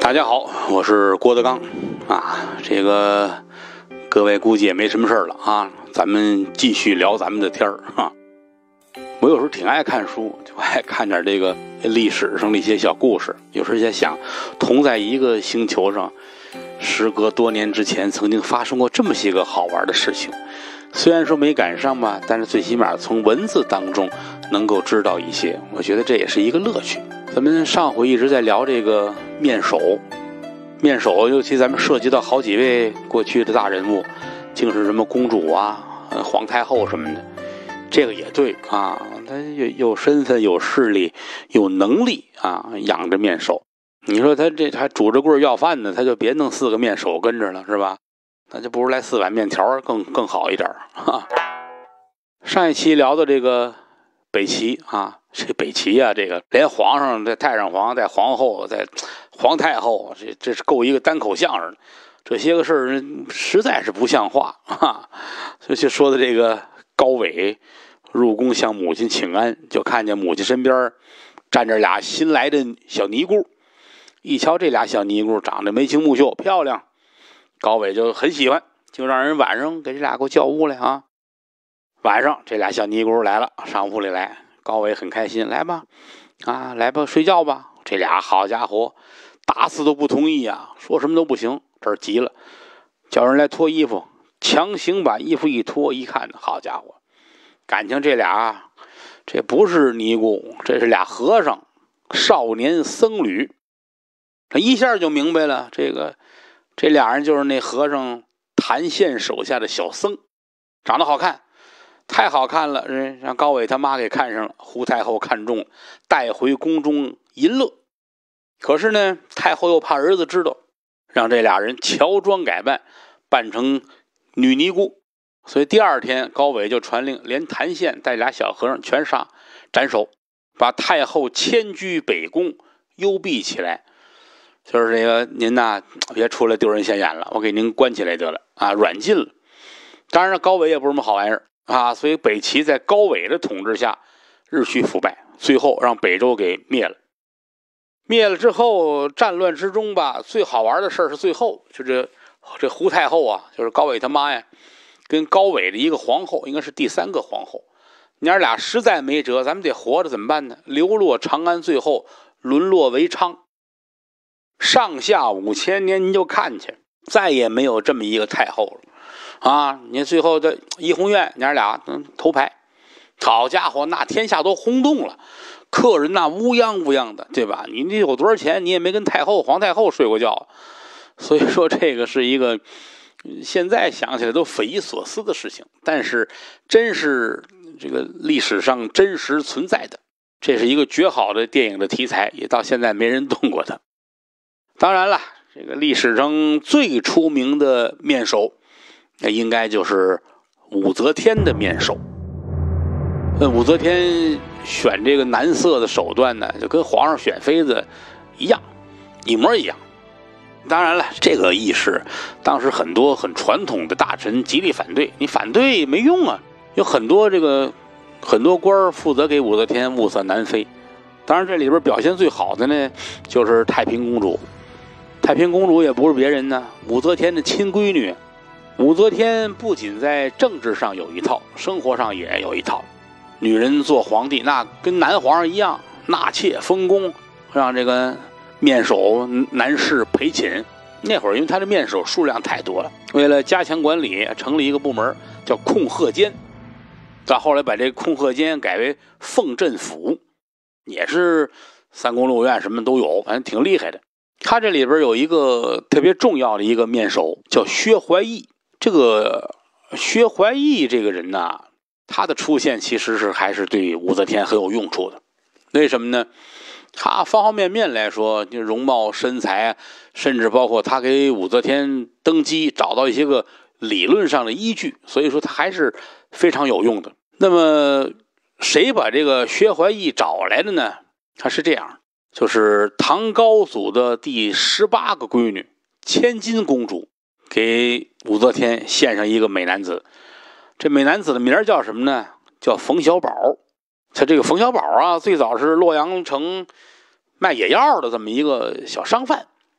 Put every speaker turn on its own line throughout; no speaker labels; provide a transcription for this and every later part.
大家好，我是郭德纲啊。各位估计也没什么事了啊，咱们继续聊咱们的天儿啊。我有时候挺爱看书，就爱看点这个历史上的一些小故事。有时候在想，同在一个星球上，时隔多年之前，曾经发生过这么些个好玩的事情。虽然说没赶上吧，但是最起码从文字当中能够知道一些，我觉得这也是一个乐趣。咱们上回一直在聊这个面首，尤其咱们涉及到好几位过去的大人物，竟是什么公主啊、皇太后什么的，这个也对啊，他有身份、有势力、有能力啊，养着面首。你说他这还拄着棍要饭呢，他就别弄4个面首跟着了，是吧？那就不如来4碗面条更好一点啊。上一期聊的这个北齐啊，这北齐啊，这个连皇上、这太上皇、在皇后、在皇太后，这是够一个单口相声的。这些个事儿实在是不像话啊！所以就说的这个高纬入宫向母亲请安，就看见母亲身边站着俩新来的小尼姑。一瞧这俩小尼姑长得眉清目秀，漂亮，高纬就很喜欢，就让人晚上给这俩给我叫屋来啊。晚上这俩小尼姑来了，上屋里来，高纬很开心，来吧，啊，来吧，睡觉吧。这俩好家伙，打死都不同意啊，说什么都不行。这儿急了，叫人来脱衣服，强行把衣服一脱，一看，好家伙，感情这俩这不是尼姑，这是俩和尚，少年僧侣。这一下就明白了，这俩人就是那和尚谭宪手下的小僧，长得好看，太好看了，让高纬他妈给看上了，胡太后看中了，带回宫中淫乐。可是呢，太后又怕儿子知道，让这俩人乔装改扮，扮成女尼姑。所以第二天，高纬就传令，连谭宪带俩小和尚全杀，斩首，把太后迁居北宫，幽闭起来。就是这个，您呐，别出来丢人现眼了，我给您关起来得了啊，软禁了。当然了，高纬也不是什么好玩意儿啊，所以北齐在高纬的统治下日趋腐败，最后让北周给灭了。灭了之后，战乱之中吧，最好玩的事是最后，就这胡太后啊，就是高纬他妈呀，跟高纬的一个皇后，应该是第3个皇后，娘俩实在没辙，咱们得活着怎么办呢？流落长安，最后沦落为娼。上下5000年，您就看去，再也没有这么一个太后了啊！你最后的怡红院娘俩头牌，好家伙，那天下都轰动了，客人那乌泱乌泱的，对吧？你有多少钱，你也没跟太后、皇太后睡过觉，所以说这个是一个现在想起来都匪夷所思的事情，但是真是这个历史上真实存在的，这是一个绝好的电影的题材，也到现在没人动过它。当然了，这个历史上最出名的面首，那应该就是武则天的面首。武则天选这个男色的手段呢，就跟皇上选妃子一样，一模一样。当然了，这个意识当时很多很传统的大臣极力反对，你反对没用啊，有很多官负责给武则天物色男妃。当然这里边表现最好的呢，就是太平公主。太平公主也不是别人呢，武则天的亲闺女。武则天不仅在政治上有一套，生活上也有一套。女人做皇帝那跟男皇上一样，纳妾封宫，让这个面首男士陪寝。那会儿因为他的面首数量太多了，为了加强管理，成立一个部门叫控鹤监。到后来把这个控鹤监改为奉镇府，也是三宫六院什么都有，反正挺厉害的。他这里边有一个特别重要的一个面首，叫薛怀义。这个薛怀义这个人呢，他的出现其实还是对武则天很有用处的。为什么呢？他方方面面来说，就容貌、身材，甚至包括他给武则天登基找到一些个理论上的依据，所以说他还是非常有用的。那么谁把这个薛怀义找来的呢？他是这样，就是唐高祖的第18个闺女千金公主，给武则天献上一个美男子。这美男子的名叫什么呢？叫冯小宝。他这个冯小宝啊，最早是洛阳城卖野药的这么一个小商贩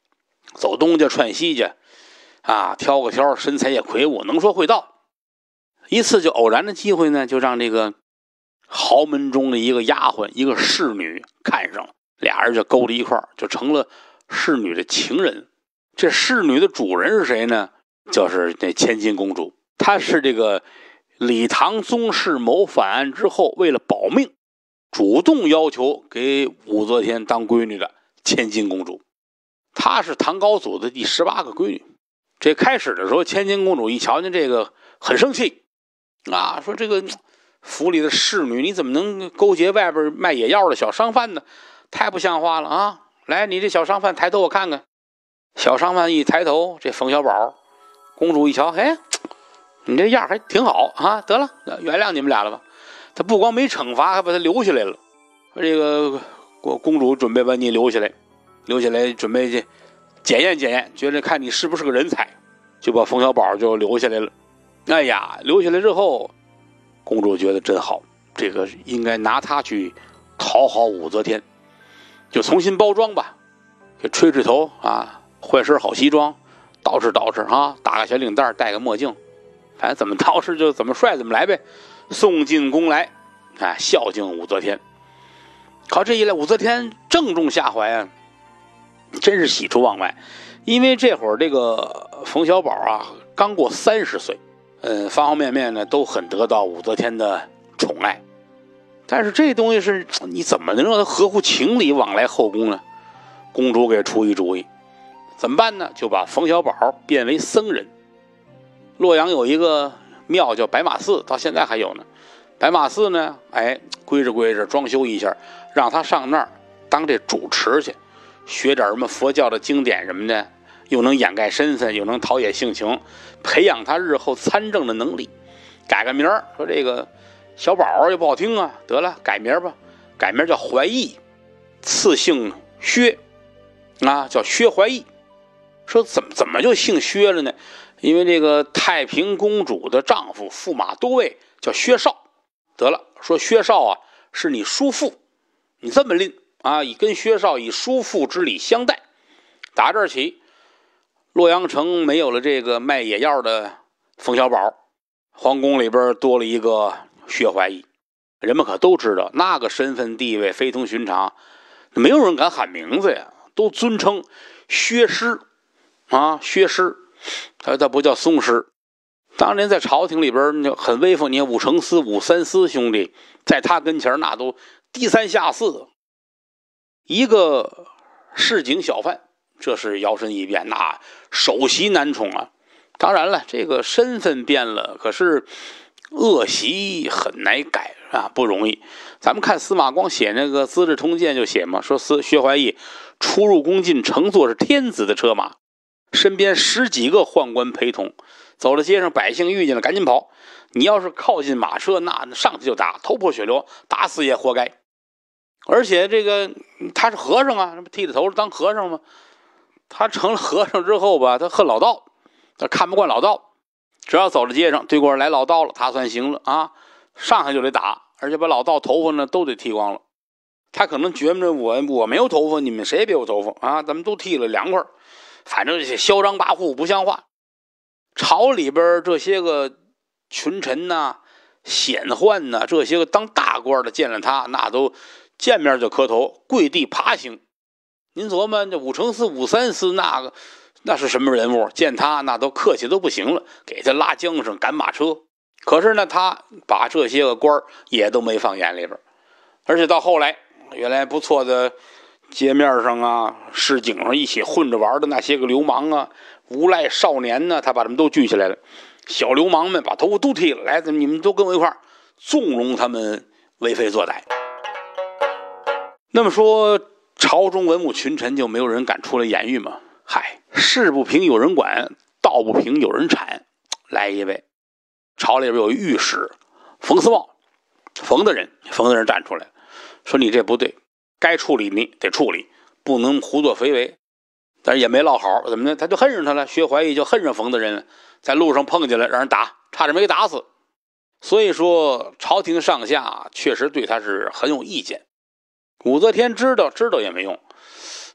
走东家串西家啊，挑个挑，身材也魁梧，能说会道。一次就偶然的机会呢，就让这个豪门中的一个丫鬟，一个侍女看上了，俩人就勾在一块儿，就成了侍女的情人。这侍女的主人是谁呢？就是那千金公主。她是这个李唐宗室谋反案之后，为了保命，主动要求给武则天当闺女的千金公主。她是唐高祖的第18个闺女。这开始的时候，千金公主一瞧见这个很生气啊，说这个府里的侍女，你怎么能勾结外边卖野药的小商贩呢？太不像话了啊！来，你这小商贩抬头我看看。小商贩一抬头，这冯小宝公主一瞧，嘿，你这样还挺好啊，得了，原谅你们俩了吧。他不光没惩罚，还把他留下来了。这个公主准备把你留下来准备去检验检验，觉得看你是不是个人才，就把冯小宝就留下来了。哎呀，留下来之后，公主觉得真好，这个应该拿他去讨好武则天，就重新包装吧，给吹头啊，换身好西装，捯饬啊，打个小领带，戴个墨镜，反正怎么捯饬就怎么帅怎么来呗，送进宫来，啊，孝敬武则天。靠这一来，武则天正中下怀啊，真是喜出望外，因为这会儿这个冯小宝啊刚过30岁，方方面面呢都很得到武则天的宠爱。但是这东西是你怎么能让他合乎情理往来后宫呢？公主给出一主意，怎么办呢？就把冯小宝变为僧人。洛阳有一个庙叫白马寺，到现在还有呢。白马寺呢，哎，归着装修一下，让他上那儿当这主持去，学点什么佛教的经典什么的，又能掩盖身份，又能陶冶性情，培养他日后参政的能力。改个名儿，说这个小宝也不好听啊，得了，改名吧，改名叫怀义，赐姓薛啊，叫薛怀义。说怎么就姓薛了呢？因为这个太平公主的丈夫驸马都尉叫薛绍。得了，说薛绍啊是你叔父，你这么拎啊，跟薛绍以叔父之礼相待。打这儿起，洛阳城没有了这个卖野药的冯小宝，皇宫里边多了一个薛怀义。人们可都知道那个身份地位非同寻常，没有人敢喊名字呀，都尊称薛师啊，薛师，他不叫松师。当年在朝廷里边就很威风，你看武承嗣、武三思兄弟在他跟前那都低三下四，一个市井小贩，这是摇身一变，那首席男宠啊。当然了，这个身份变了，可是恶习很难改啊，不容易。咱们看司马光写那个《资治通鉴》就写嘛，说薛怀义出入宫禁，乘坐是天子的车马，身边10几个宦官陪同，走到街上，百姓遇见了赶紧跑。你要是靠近马车，那上去就打，头破血流，打死也活该。而且这个他是和尚啊，剃着头当和尚吗？他成了和尚之后吧，他恨老道，他看不惯老道，只要走到街上，对过来老道了，他算行了啊，上来就得打，而且把老道头发呢都得剃光了。他可能觉得我没有头发，你们谁也别有头发啊，咱们都剃了凉快，反正这些嚣张跋扈不像话。朝里边这些个群臣呐、显宦呐，这些个当大官的见了他，那都见面就磕头，跪地爬行。您琢磨，这武承嗣、武三思那是什么人物？见他那都客气都不行了，给他拉缰绳、赶马车。可是呢，他把这些个官也都没放眼里边。而且到后来，原来不错的街面上啊、市井上一起混着玩的那些个流氓啊、无赖少年呢，他把他们都聚起来了。小流氓们把头发都剃了，来，你们都跟我一块纵容他们为非作歹。那么说，朝中文武群臣就没有人敢出来言语吗？嗨，事不平有人管，道不平有人铲。来一位，朝里边有御史冯思茂，冯的人站出来说：“你这不对，该处理你得处理，不能胡作非为。”但是也没落好，怎么呢？他就恨上他了。薛怀义就恨上冯的人，在路上碰见了，让人打，差点没打死。所以说，朝廷上下确实对他是很有意见。武则天知道也没用，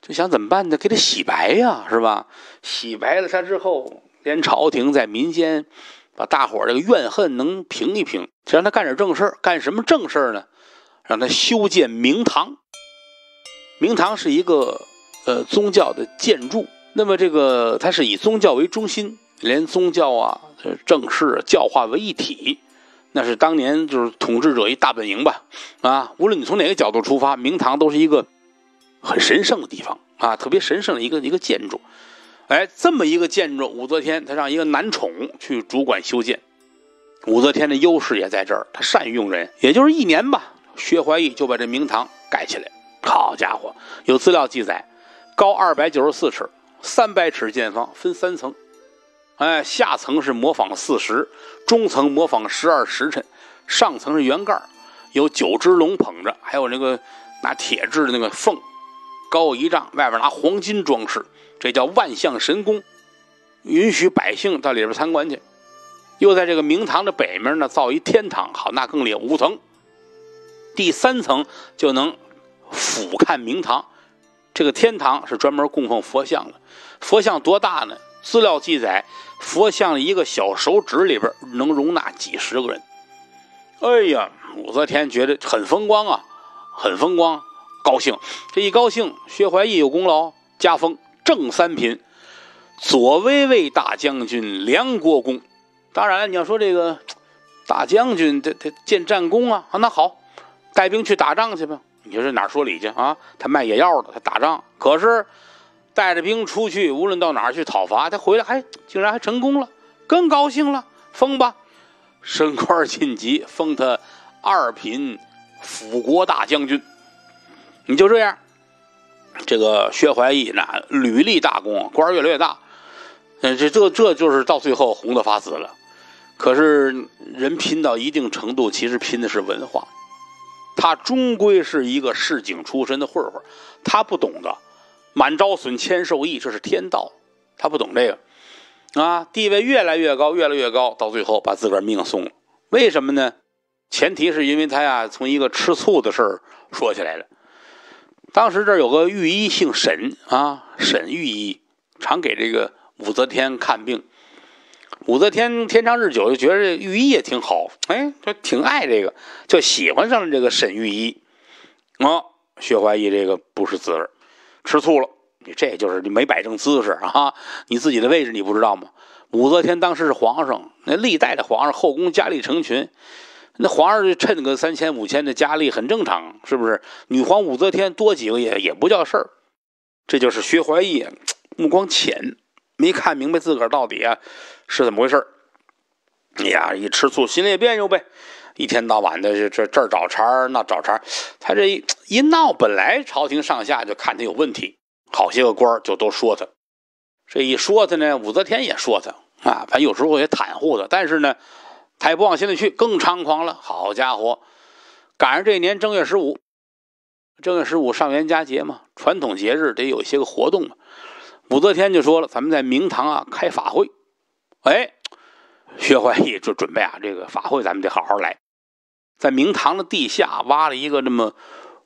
就想怎么办呢？给他洗白呀，是吧？洗白了他之后，连朝廷在民间把大伙这个怨恨能平一平，让他干点正事。干什么正事呢？让他修建明堂。明堂是一个宗教的建筑，那么这个它是以宗教为中心，连宗教啊、政事、教化为一体。那是当年就是统治者一大本营吧，啊，无论你从哪个角度出发，明堂都是一个很神圣的地方啊，特别神圣的一个建筑。哎，这么一个建筑，武则天他让一个男宠去主管修建。武则天的优势也在这儿，他善用人，也就是1年吧，薛怀义就把这明堂盖起来。好家伙，有资料记载，高294尺，300尺见方，分3层。哎，下层是模仿4时，中层模仿12时辰，上层是圆盖，有9只龙捧着，还有那个拿铁制的那个凤，高1丈，外边拿黄金装饰，这叫万象神宫，允许百姓到里边参观去。又在这个明堂的北面呢造一天堂，好，那更厉害，5层，第3层就能俯瞰明堂。这个天堂是专门供奉佛像的，佛像多大呢？资料记载，佛像一个小手指里边能容纳几十个人。哎呀，武则天觉得很风光啊，很风光，高兴。这一高兴，薛怀义有功劳，加封正3品，左威卫大将军、梁国公。当然你要说这个大将军他建战功啊，那好，带兵去打仗去吧。你说这哪说理去啊？他卖野药的，他打仗，可是带着兵出去，无论到哪儿去讨伐，他回来竟然还成功了，更高兴了，封吧，升官晋级，封他2品辅国大将军。你就这样，这个薛怀义那屡立大功，官越来越大。这就是到最后红得发紫了。可是人拼到一定程度，其实拼的是文化。他终归是一个市井出身的混混，他不懂得满招损，谦受益，这是天道，他不懂这个啊，地位越来越高，越来越高，到最后把自个儿命送了。为什么呢？前提是因为他呀，从一个吃醋的事儿说起来了。当时这儿有个御医姓沈啊，沈御医常给这个武则天看病。武则天天长日久就觉得这御医也挺好，哎，就挺爱这个，就喜欢上了这个沈御医。薛怀义这个不是滋味，吃醋了。你这就是你没摆正姿势啊！你自己的位置你不知道吗？武则天当时是皇上，那历代的皇上后宫佳丽成群，那皇上就趁个3000、5000的佳丽很正常，是不是？女皇武则天多几个也不叫事儿。这就是薛怀义目光浅，没看明白自个儿到底是怎么回事。哎呀，一吃醋，心里也别扭呗。一天到晚的这儿找茬那找茬，他这一闹，本来朝廷上下就看他有问题，好些个官就都说他。这一说他呢，武则天也说他啊，反正有时候也袒护他，但是呢，他也不往心里去，更猖狂了。好家伙，赶上这年正月15，正月15上元佳节嘛，传统节日得有一些个活动嘛。武则天就说了，咱们在明堂开法会。哎，薛怀义就准备这个法会咱们得好好来。在明堂的地下挖了一个这么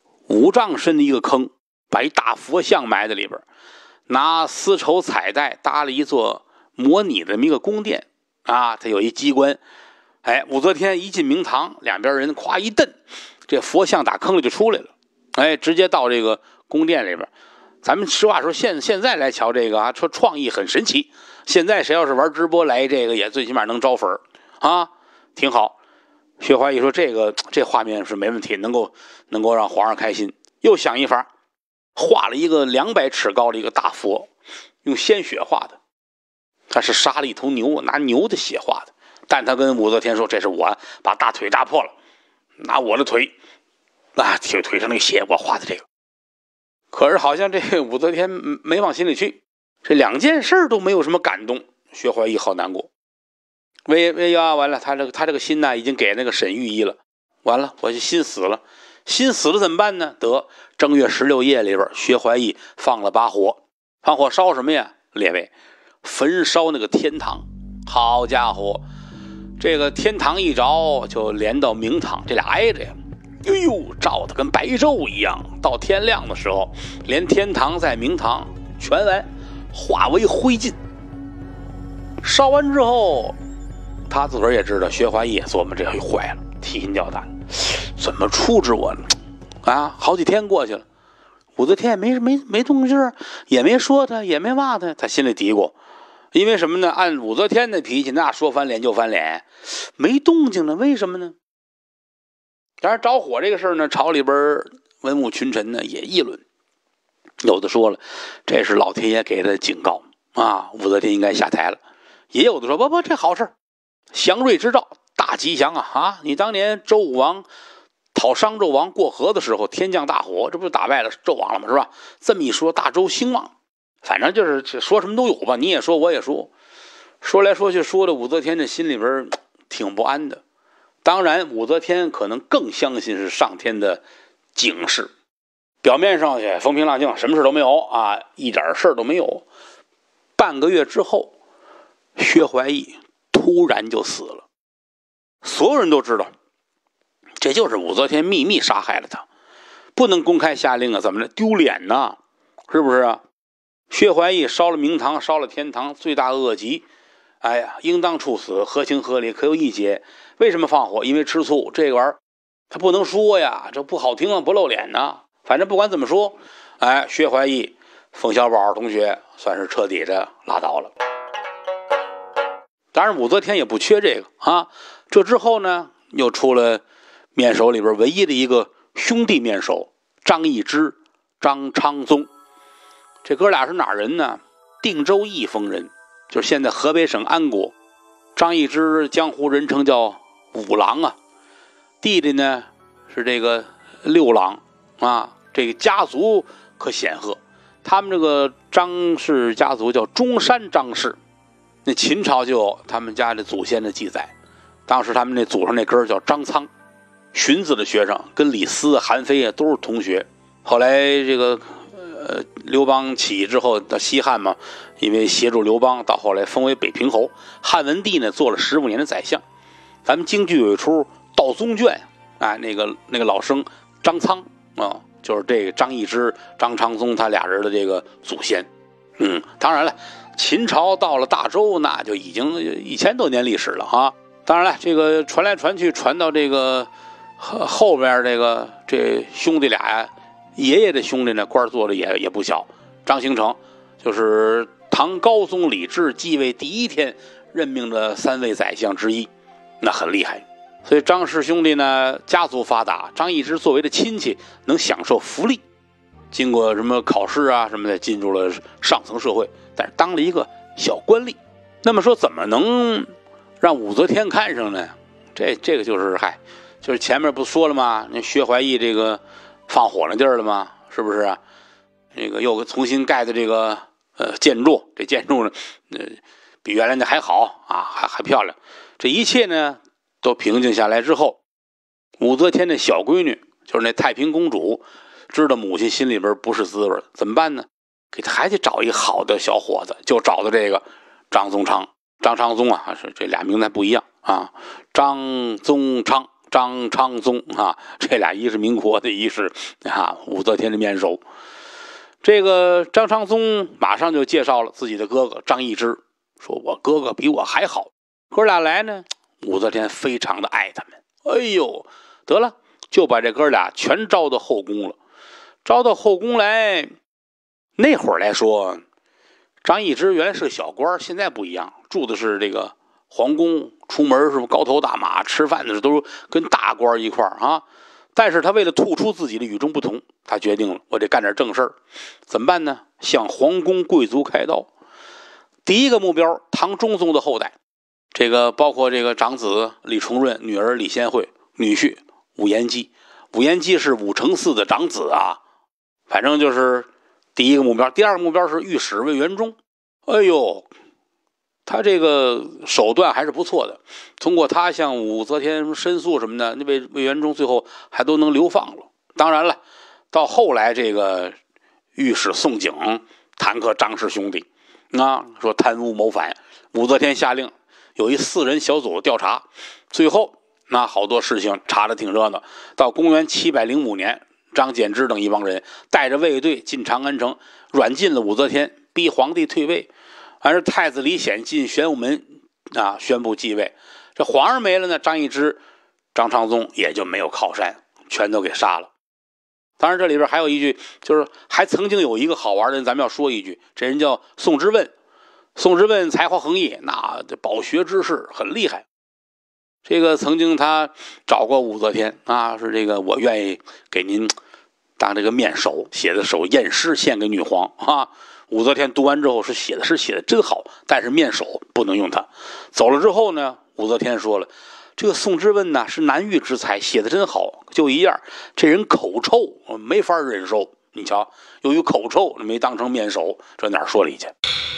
5丈深的一个坑，把一大佛像埋在里边，拿丝绸彩带搭了一座模拟的一个宫殿啊，它有一机关。哎，武则天一进明堂，两边人夸一蹬，这佛像打坑里就出来了。哎，直接到这个宫殿里边。咱们实话说，现在来瞧这个说创意很神奇。现在谁要是玩直播来这个，也最起码能招粉啊，挺好。薛怀义说这画面是没问题，能够让皇上开心。又想一法，画了一个200尺高的一个大佛，用鲜血画的。他是杀了一头牛，拿牛的血画的。但他跟武则天说，这是我把大腿扎破了，拿我的腿腿上那个血我画的这个。可是好像这个武则天没往心里去，这2件事都没有什么感动。薛怀义好难过，完了，他这个心已经给那个沈御医了，完了我就心死了怎么办呢？得正月16夜里边，薛怀义放了把火，放火烧什么呀？列位，焚烧那个天堂。好家伙，这个天堂一着就连到明堂，这俩挨着呀。 哎呦，照得跟白昼一样。到天亮的时候，连天堂在明堂全完，化为灰烬。烧完之后，他自个儿也知道，薛怀义琢磨这回坏了，提心吊胆，怎么处置我呢？啊，好几天过去了，武则天也没动静，也没说他，也没骂他，他心里嘀咕。因为什么呢？按武则天的脾气，那说翻脸就翻脸，没动静呢，为什么呢？当然着火这个事儿呢，朝里边文武群臣呢也议论，有的说了，这是老天爷给他的警告啊，武则天应该下台了。也有的说不，这好事，祥瑞之兆，大吉祥啊！你当年周武王讨商纣王过河的时候，天降大火，这不是打败了纣王了吗？是吧？这么一说，大周兴旺。反正就是说什么都有吧，你也说我也说，说来说去说的武则天这心里边挺不安的。当然武则天可能更相信是上天的警示，表面上去风平浪静，什么事都没有啊，一点事儿都没有。半个月之后，薛怀义突然就死了，所有人都知道这就是武则天秘密杀害了他，不能公开下令啊，怎么着丢脸呢？是不是啊？薛怀义烧了明堂，烧了天堂，罪大恶极，哎呀，应当处死，合情合理，可有一解。为什么放火？因为吃醋，这个玩意儿他不能说呀，这不好听啊，不露脸呢。反正不管怎么说，哎，薛怀义、冯小宝同学算是彻底的拉倒了。当然，武则天也不缺这个啊。这之后呢，又出了面首里边唯一的一个兄弟面首，张易之、张昌宗。这哥俩是哪人呢？定州义丰人，就是现在河北省安国。张易之江湖人称叫五郎啊，弟弟呢是这个六郎啊。这个家族可显赫，他们这个张氏家族叫中山张氏。那秦朝就有他们家的祖先的记载，当时他们那祖上那根叫张苍，荀子的学生，跟李斯、韩非啊都是同学。后来这个刘邦起义之后到西汉嘛，因为协助刘邦，到后来封为北平侯。汉文帝呢做了15年的宰相。咱们京剧有一出《道宗卷》啊，那个老生张苍啊，就是这个张易之、张昌宗他俩人的这个祖先。当然了，秦朝到了大周，那就已经1000多年历史了啊。当然了，这个传来传去，传到这个后边这兄弟俩呀。爷爷的兄弟呢，官做的也不小。张兴成就是唐高宗李治继位第一天任命的3位宰相之一，那很厉害。所以张氏兄弟呢，家族发达，张易之作为的亲戚能享受福利，经过什么考试啊什么的，进入了上层社会，但是当了一个小官吏。那么说怎么能让武则天看上呢？这个就是前面不说了吗？那薛怀义这个放火那地儿了吗？是不是啊？这个又重新盖的这个建筑，这建筑呢，比原来的还好啊，还漂亮。这一切呢都平静下来之后，武则天的小闺女就是那太平公主，知道母亲心里边不是滋味，怎么办呢？给她还得找一个好的小伙子，就找到这个张宗昌、张昌宗啊，是这俩名字还不一样啊，张宗昌。张昌宗啊，这俩一是民国的，一是武则天的面首。这个张昌宗马上就介绍了自己的哥哥张易之，说我哥哥比我还好。哥俩来呢，武则天非常的爱他们。哎呦，得了，就把这哥俩全招到后宫了。招到后宫来，那会儿来说，张易之原来是个小官，现在不一样，住的是这个皇宫，出门是不是高头大马，吃饭的时候都是跟大官一块啊。但是他为了突出自己的与众不同，他决定了我得干点正事儿。怎么办呢？向皇宫贵族开刀。第一个目标，唐中宗的后代，这个包括这个长子李重润，女儿李贤惠，女婿武延基。武延基是武承嗣的长子啊。反正就是第一个目标。第二个目标是御史魏元忠。哎呦，他这个手段还是不错的，通过他向武则天申诉什么的，那魏元忠最后还都能流放了。当然了，到后来这个御史宋璟弹劾张氏兄弟啊，说贪污谋反，武则天下令有一4人小组调查，最后那好多事情查的挺热闹。到公元705年，张柬之等一帮人带着卫队进长安城，软禁了武则天，逼皇帝退位。而太子李显进玄武门宣布继位。这皇上没了呢，张易之、张昌宗也就没有靠山，全都给杀了。当然这里边还有一句，就是还曾经有一个好玩的人，咱们要说一句，这人叫宋之问。宋之问才华横溢，那饱学之士很厉害。这个曾经他找过武则天说这个我愿意给您当这个面首，写的首宴诗献给女皇武则天读完之后是写的真好，但是面首不能用它。走了之后呢，武则天说了，这个宋之问是难遇之才，写的真好，就一样，这人口臭，没法忍受。你瞧，由于口臭没当成面首，这哪说理去？